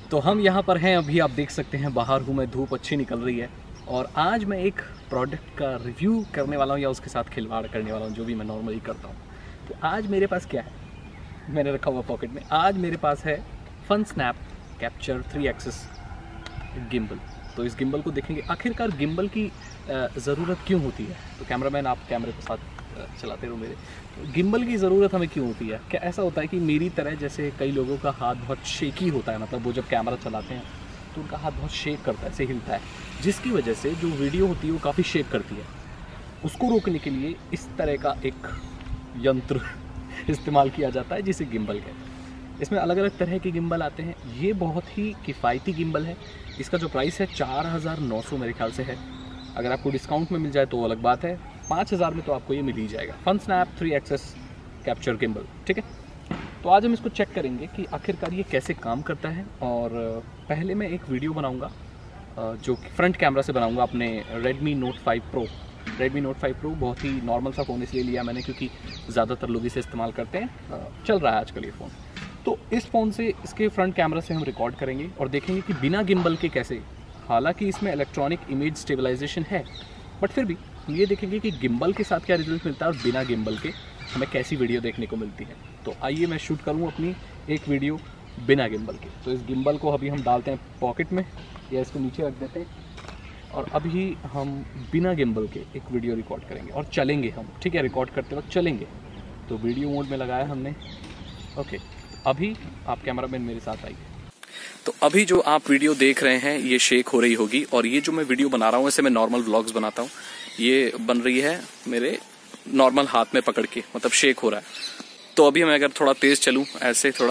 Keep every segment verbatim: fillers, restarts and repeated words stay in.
तो हम यहाँ पर हैं, अभी आप देख सकते हैं बाहर हूँ मैं, धूप अच्छी निकल रही है और आज मैं एक प्रोडक्ट का रिव्यू करने वाला हूँ या उसके साथ खिलवाड़ करने वाला हूँ, जो भी मैं नॉर्मली करता हूँ। तो आज मेरे पास क्या है, मैंने रखा हुआ पॉकेट में, आज मेरे पास है Funsnap capture three axis gimbal. तो इस गिम्बल को देखेंगे आखिरकार गिम्बल की ज़रूरत क्यों होती है। तो कैमरामैन आप कैमरे के साथ चलाते रहो मेरे। तो गिम्बल की ज़रूरत हमें क्यों होती है? क्या ऐसा होता है कि मेरी तरह जैसे कई लोगों का हाथ बहुत शेकी होता है, मतलब वो जब कैमरा चलाते हैं तो उनका हाथ बहुत शेक करता है, ऐसे हिलता है, जिसकी वजह से जो वीडियो होती है वो काफ़ी शेक करती है। उसको रोकने के लिए इस तरह का एक यंत्र इस्तेमाल किया जाता है जिसे गिम्बल कहते हैं। इसमें अलग अलग तरह के गिम्बल आते हैं। ये बहुत ही किफ़ायती गिम्बल है। इसका जो प्राइस है चार हज़ार नौ सौ मेरे ख्याल से है। अगर आपको डिस्काउंट में मिल जाए तो अलग बात है, पाँच हज़ार में तो आपको ये मिल ही जाएगा, Funsnap three axis capture gimbal. ठीक है, तो आज हम इसको चेक करेंगे कि आखिरकार ये कैसे काम करता है। और पहले मैं एक वीडियो बनाऊंगा जो फ्रंट कैमरा से बनाऊंगा अपने Redmi Note five pro. Redmi Note five pro बहुत ही नॉर्मल सा फ़ोन इसलिए लिया मैंने क्योंकि ज़्यादातर लोग इसे इस्तेमाल करते हैं, चल रहा है आजकल ये फ़ोन। तो इस फ़ोन से, इसके फ्रंट कैमरा से हम रिकॉर्ड करेंगे और देखेंगे कि बिना गिम्बल के कैसे, हालांकि इसमें इलेक्ट्रॉनिक इमेज स्टेबलाइजेशन है, बट फिर भी ये देखेंगे कि गिम्बल के साथ क्या रिजल्ट मिलता है और बिना गिम्बल के हमें कैसी वीडियो देखने को मिलती है। तो आइए मैं शूट करूँ अपनी एक वीडियो बिना गिम्बल के। तो इस गिम्बल को अभी हम डालते हैं पॉकेट में या इसको नीचे रख देते हैं और अभी हम बिना गिम्बल के एक वीडियो रिकॉर्ड करेंगे और चलेंगे हम। ठीक है, रिकॉर्ड करते वक्त चलेंगे। तो वीडियो मोड में लगाया हमने। ओके, अभी आप कैमरामैन मेरे साथ आइए। तो अभी जो आप वीडियो देख रहे हैं ये शेक हो रही होगी और ये जो मैं वीडियो बना रहा हूँ इसे मैं नॉर्मल व्लॉग्स बनाता हूँ, ये बन रही है मेरे नॉर्मल हाथ में पकड़ के, मतलब शेक हो रहा है। तो अभी मैं अगर थोड़ा तेज चलूँ, ऐसे थोड़ा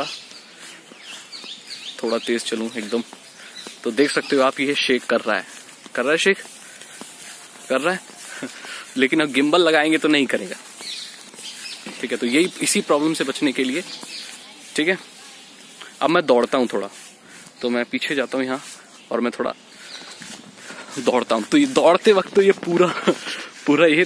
थोड़ा तेज चलूँ एकदम, तो देख सकते हो आप ये शेक कर रहा है, कर रहा है शेक कर रहा है लेकिन अब गिम्बल लगाएंगे तो नहीं करेगा। ठीक है, तो यही इसी प्रॉब्लम से बचने के लिए, ठीक है, अब मैं दौड़ता हूँ थोड़ा, तो मैं पीछे जाता हूँ यहाँ और मैं थोड़ा दौड़ता हूँ। तो ये दौड़ते वक्त तो ये पूरा पूरा ये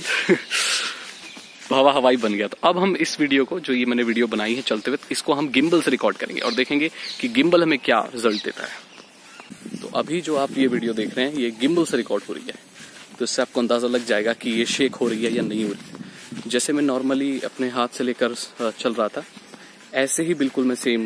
हवा हवाई बन गया। तो अब हम इस वीडियो को, जो ये मैंने वीडियो बनाई है चलते वक्त, इसको हम गिम्बल से रिकॉर्ड करेंगे और देखेंगे कि गिम्बल हमें क्या रिजल्ट देता है। तो अभी जो आप ये वीडियो देख रहे हैं ये गिम्बल से रिकॉर्ड हो रही है, तो इससे आपको अंदाजा लग जाएगा कि ये शेक हो रही है या नहीं हो रही है। जैसे मैं नॉर्मली अपने हाथ से लेकर चल रहा था ऐसे ही बिल्कुल मैं सेम,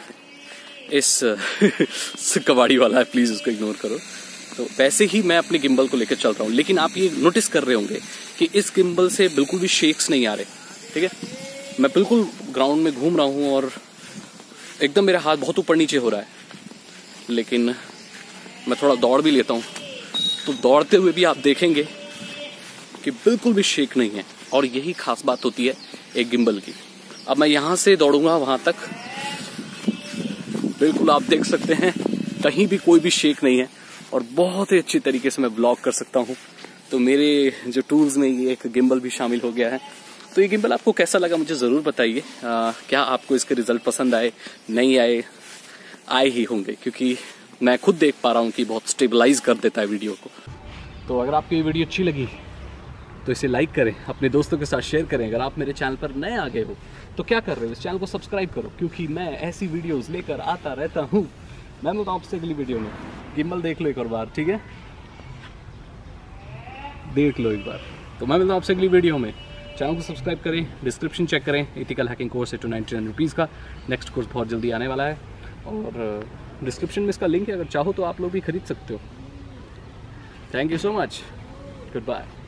इस कबाड़ी वाला है, प्लीज उसको इग्नोर करो, तो वैसे ही मैं अपने गिम्बल को लेकर चल रहा हूँ। लेकिन आप ये नोटिस कर रहे होंगे कि इस गिम्बल से बिल्कुल भी शेक्स नहीं आ रहे। ठीक है, मैं बिल्कुल ग्राउंड में घूम रहा हूँ और एकदम मेरा हाथ बहुत ऊपर नीचे हो रहा है, लेकिन मैं थोड़ा दौड़ भी लेता हूँ तो दौड़ते हुए भी आप देखेंगे कि बिल्कुल भी शेक नहीं है। और यही खास बात होती है एक गिम्बल की। अब मैं यहाँ से दौड़ूंगा वहां तक, बिल्कुल आप देख सकते हैं कहीं भी कोई भी शेक नहीं है और बहुत ही अच्छी तरीके से मैं व्लॉग कर सकता हूँ। तो मेरे जो टूल्स में ये एक गिम्बल भी शामिल हो गया है। तो ये गिम्बल आपको कैसा लगा मुझे ज़रूर बताइए। क्या आपको इसके रिजल्ट पसंद आए, नहीं आए? आए ही होंगे क्योंकि मैं खुद देख पा रहा हूँ कि बहुत स्टेबलाइज कर देता है वीडियो को। तो अगर आपको ये वीडियो अच्छी लगी तो इसे लाइक करें, अपने दोस्तों के साथ शेयर करें। अगर आप मेरे चैनल पर नए आ गए हो तो क्या कर रहे हो, इस चैनल को सब्सक्राइब करो क्योंकि मैं ऐसी वीडियोस लेकर आता रहता हूँ। मैं मिलता हूँ आपसे अगली वीडियो में। गिम्बल देख लो एक और बार, ठीक है, देख लो एक बार। तो मैं मिलता हूँ आपसे अगली वीडियो में। चैनल को सब्सक्राइब करें, डिस्क्रिप्शन चेक करें, एथिकल हैकिंग कोर्स है टू नाइन्टी नाइन रुपीज़ का। नेक्स्ट कोर्स बहुत जल्दी आने वाला है और डिस्क्रिप्शन में इसका लिंक है, अगर चाहो तो आप लोग भी खरीद सकते हो। Thank you so much, good bye.